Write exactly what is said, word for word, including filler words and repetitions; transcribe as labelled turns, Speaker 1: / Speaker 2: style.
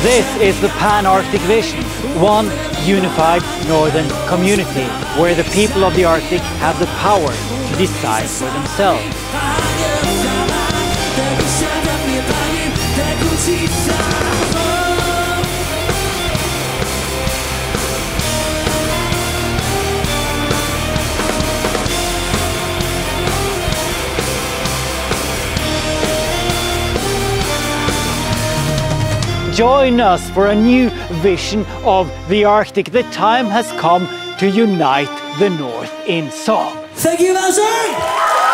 Speaker 1: This is the Pan-ArcticVision, one unified northern community, where the people of the Arctic have the power to decide for themselves. Join us for a new vision of the Arctic. The time has come to unite the North in song.
Speaker 2: Thank you, Elsa!